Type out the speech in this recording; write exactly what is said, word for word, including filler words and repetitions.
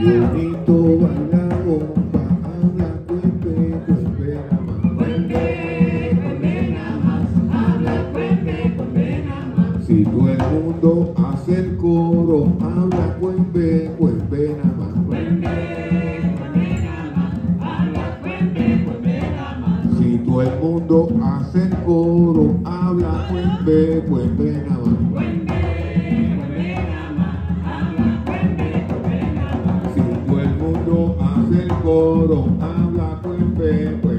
bonito baila bomba, habla cuembe, cuembe nada más. Cuembe, cuembe nada más, habla cuembe, cuembe nada más. Si todo el mundo hace el coro, habla cuembe, cuembe nada más. Cuembe, cuembe nada más, habla cuembe, cuembe nada más. Si todo el mundo hace el coro, habla cuembe, cuembe nada más. Cuembe, cuembe nada más, habla cuembe, cuembe nada más. Si todo el mundo hace el coro, habla cuembe, cuembe.